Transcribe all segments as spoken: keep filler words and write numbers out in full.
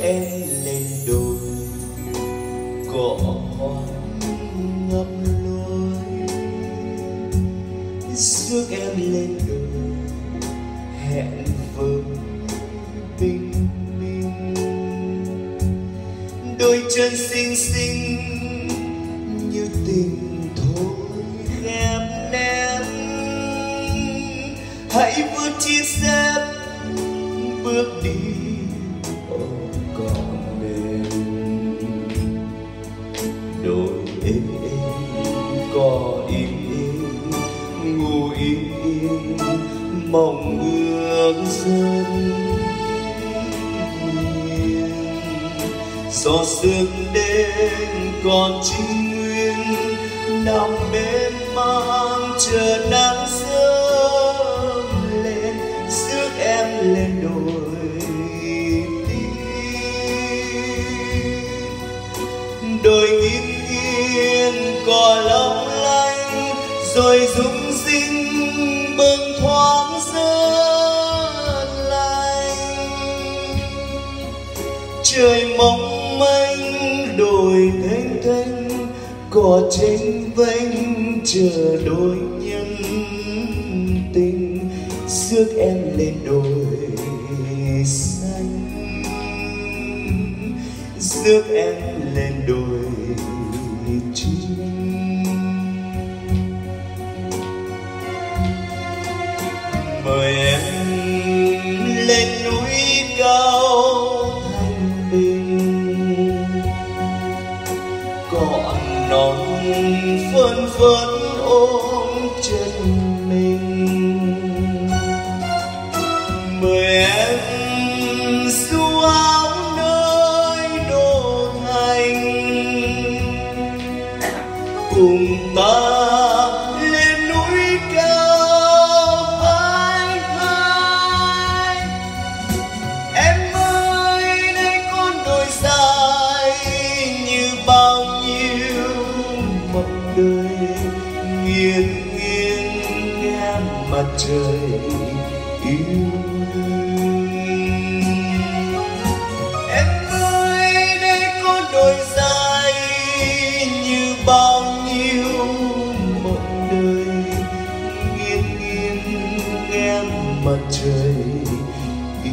em lên đồi cỏ hoa ngập lối, rước em lên đồi hẹn với bình minh. Đôi chân xinh xinh như tình thôi em ném, hãy vươn chia sẻ bước đi ôm còn mềm. Đôi êm êm có im im ngủ im im mong ước dần nghiêng. Gió sương đêm còn chỉ nguyên nằm bên mang chờ nắng sớm lên, rước em lên đồi tim. Đồi nghiêng nghiêng cỏ long lanh rồi rung rinh bâng thoáng rớt lạnh. Trời mong manh đồi thênh thênh cỏ chênh vênh chờ đôi nhân tình, rước em lên đồi xanh, rước em lên đồi trinh. Mời em lên núi cao thanh bình, cỏ non phơn phơn ôm chân mình. Mời em du áo nơi đô thành, cùng ta lên núi cao hai hai. Em ơi đây con đồi dài như bao nhiêu mộng đời, nghiêng nghiêng nghe mặt trời yêu. Em ơi đây con đồi dài như bao nhiêu mộng đời, nghiêng nghiêng nghe mặt trời yêu.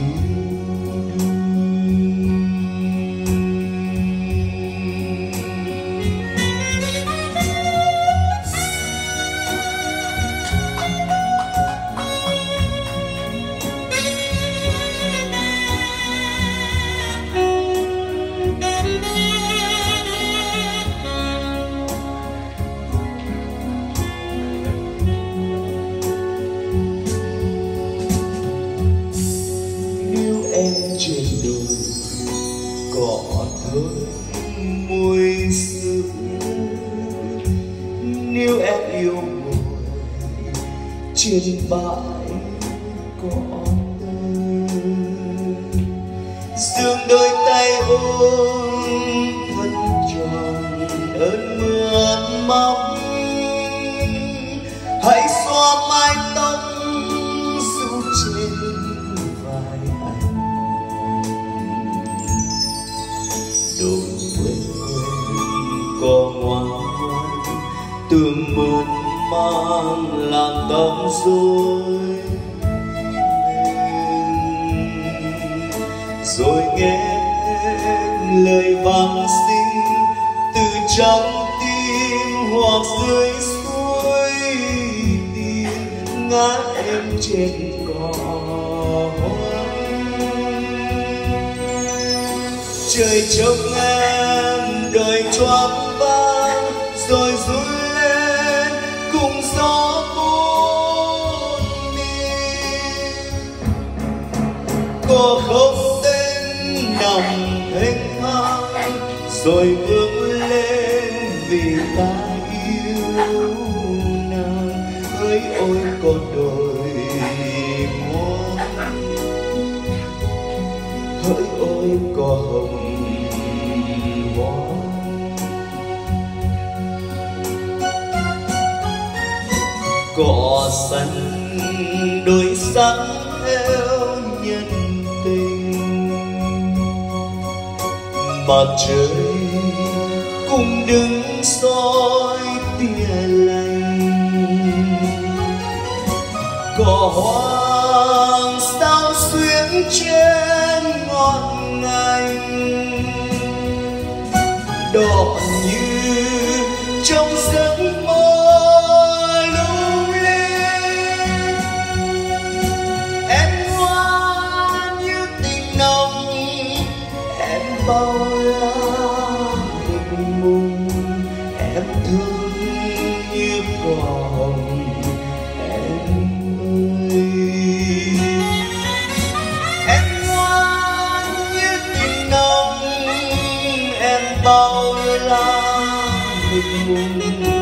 Em trên đồi cỏ thơm mùi sữa, nếu em yêu ngồi trên bãi cỏ tươi, dương đôi tay ôm thân tròn ơn mưa mong. Hãy xoa mái tóc ru trên vai anh, đôi quên quên có ngoan ngoan tương mơn mang làm tóc rối rồi nghe lời vang sinh từ trong tim hoặc dưới suối tìm ngã em trên cỏ trời trông em đời choáng váng rồi run lên cùng gió buồn đi. Có không tên nằm thênh thang rồi bước lên vì ta yêu nàng. Hỡi ôi con đồi ngoan, hỡi ôi cỏ hồng hoa. Cỏ xanh đôi sắc theo nhân tình, mặt trời cùng đứng soi tia lạnh. Cỏ hoang sao xuyến trên ngọn ngành, đỏ như trong giấc mơ lung linh. Em ngoan như tình nồng, em bao la mình mùng, em thương như cỏ hồng em ơi. Em ngoan như tình nồng, em bao la mình mùng,